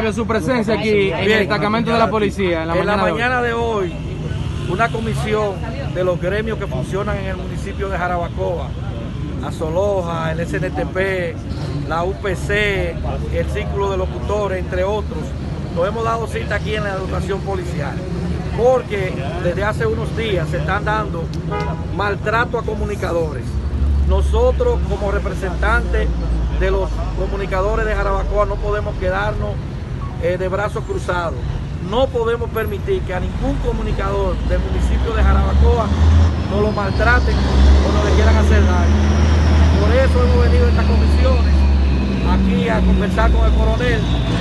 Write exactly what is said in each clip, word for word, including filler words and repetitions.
Su presencia aquí en el destacamento de la policía en la, en mañana, la de mañana de hoy, una comisión de los gremios que funcionan en el municipio de Jarabacoa, Azoloja, el S N T P, la U P C, el Círculo de Locutores, entre otros, nos hemos dado cita aquí en la dotación policial, porque desde hace unos días se están dando maltrato a comunicadores. Nosotros, como representantes de los comunicadores de Jarabacoa, no podemos quedarnos eh, de brazos cruzados. No podemos permitir que a ningún comunicador del municipio de Jarabacoa nos lo maltraten o nos le quieran hacer daño. Por eso hemos venido a estas comisiones aquí a conversar con el coronel.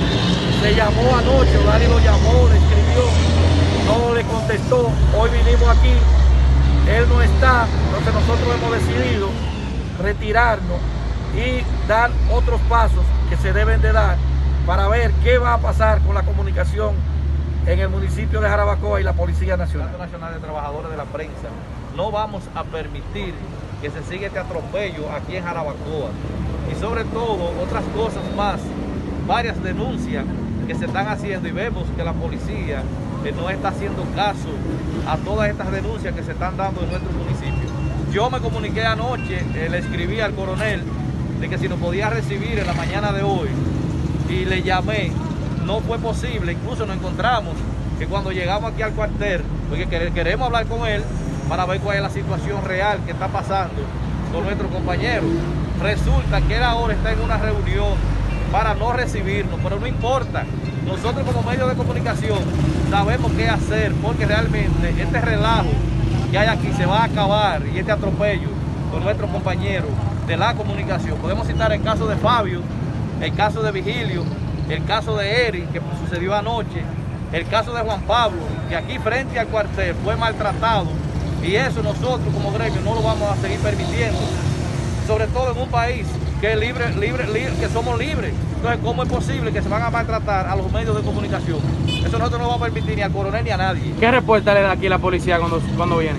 Se llamó anoche, Dani lo llamó, le escribió, no le contestó. Hoy vinimos aquí, él no está, entonces nosotros hemos decidido retirarnos y dar otros pasos que se deben de dar para ver qué va a pasar con la comunicación en el municipio de Jarabacoa y la Policía Nacional. El Nacional de Trabajadores de la Prensa, no vamos a permitir que se siga este atropello aquí en Jarabacoa. Y sobre todo, otras cosas más, varias denuncias que se están haciendo y vemos que la policía eh, no está haciendo caso a todas estas denuncias que se están dando en nuestro municipio. Yo me comuniqué anoche, eh, le escribí al coronel de que si nos podía recibir en la mañana de hoy y le llamé, no fue posible. Incluso nos encontramos que cuando llegamos aquí al cuartel, porque queremos hablar con él para ver cuál es la situación real que está pasando con nuestro compañero. Resulta que él ahora está en una reunión para no recibirnos, pero no importa. Nosotros como medio de comunicación sabemos qué hacer, porque realmente este relajo que hay aquí se va a acabar y este atropello con nuestros compañeros de la comunicación. Podemos citar el caso de Fabio, el caso de Vigilio, el caso de Eric, que sucedió anoche, el caso de Juan Pablo, que aquí frente al cuartel fue maltratado, y eso nosotros como gremio no lo vamos a seguir permitiendo, sobre todo en un país que es libre, libre, libre, que somos libres. Entonces, ¿cómo es posible que se van a maltratar a los medios de comunicación? Eso nosotros no vamos a permitir ni al coronel ni a nadie. ¿Qué respuesta le da aquí la policía cuando, cuando viene?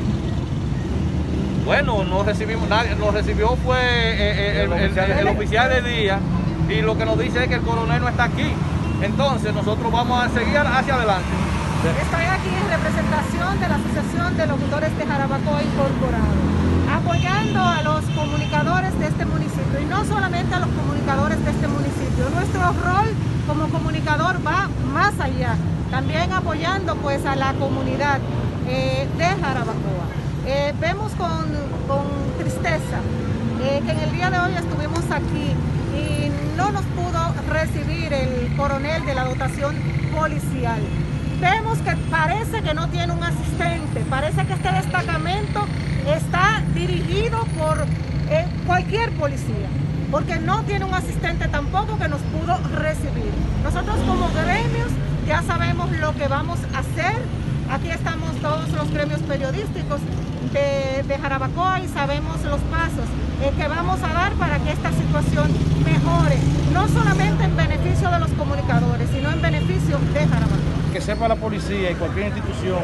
Bueno, no recibimos nadie, nos recibió fue eh, el, el, el, el oficial de día, y lo que nos dice es que el coronel no está aquí. Entonces nosotros vamos a seguir hacia adelante. Estoy aquí en representación de la Asociación de Locutores de Jarabacoa Incorporado, apoyando a los comunicadores de este municipio, y no solamente a los comunicadores de este municipio. Nuestro rol como comunicador va más allá, también apoyando pues a la comunidad eh, de Jarabacoa. Eh, vemos con, con tristeza eh, que en el día de hoy estuvimos aquí y no nos pudo recibir el coronel de la dotación policial. Vemos que parece que no tiene un asistente, parece que este destacamento está dirigido por eh, cualquier policía, porque no tiene un asistente tampoco que nos pudo recibir. Nosotros como gremios ya sabemos lo que vamos a hacer. Aquí estamos todos los gremios periodísticos de, de Jarabacoa y sabemos los pasos eh, que vamos a dar para que esta situación mejore, no solamente en beneficio de los comunicadores, sino en beneficio de Jarabacoa. Que sepa la policía y cualquier institución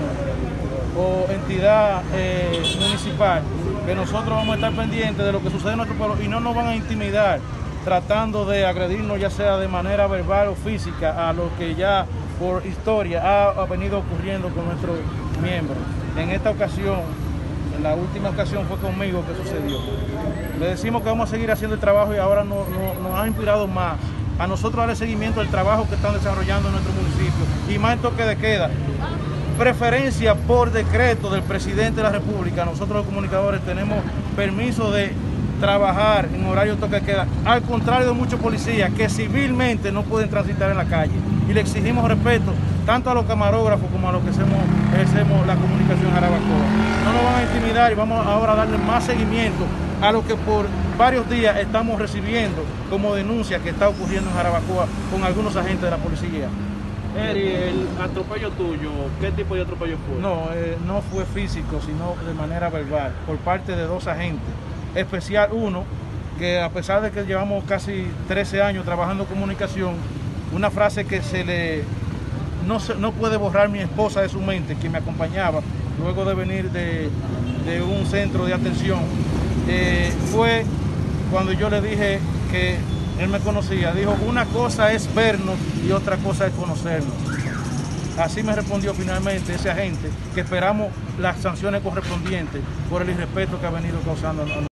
o entidad eh, municipal que nosotros vamos a estar pendientes de lo que sucede en nuestro pueblo y no nos van a intimidar tratando de agredirnos, ya sea de manera verbal o física, a lo que ya por historia ha, ha venido ocurriendo con nuestros miembros. En esta ocasión, en la última ocasión fue conmigo que sucedió. Le decimos que vamos a seguir haciendo el trabajo y ahora no, no, nos ha inspirado más a nosotros darle seguimiento al trabajo que están desarrollando en nuestro municipio, y más en toque de queda. Preferencia por decreto del presidente de la República. Nosotros los comunicadores tenemos permiso de trabajar en horario de toque de queda, al contrario de muchos policías que civilmente no pueden transitar en la calle, y le exigimos respeto tanto a los camarógrafos como a los que hacemos, ejercemos la comunicación en Jarabacoa. No nos van a intimidar y vamos ahora a darle más seguimiento a lo que por varios días estamos recibiendo como denuncia que está ocurriendo en Jarabacoa con algunos agentes de la policía. Eri, el atropello tuyo, ¿qué tipo de atropello fue? No, eh, no fue físico, sino de manera verbal, por parte de dos agentes. Especial uno, que a pesar de que llevamos casi trece años trabajando en comunicación, una frase que se le no, se, no puede borrar mi esposa de su mente, que me acompañaba luego de venir de, de un centro de atención, eh, fue cuando yo le dije que Él me conocía, dijo, una cosa es vernos y otra cosa es conocernos. Así me respondió finalmente ese agente, que esperamos las sanciones correspondientes por el irrespeto que ha venido causando a nosotros.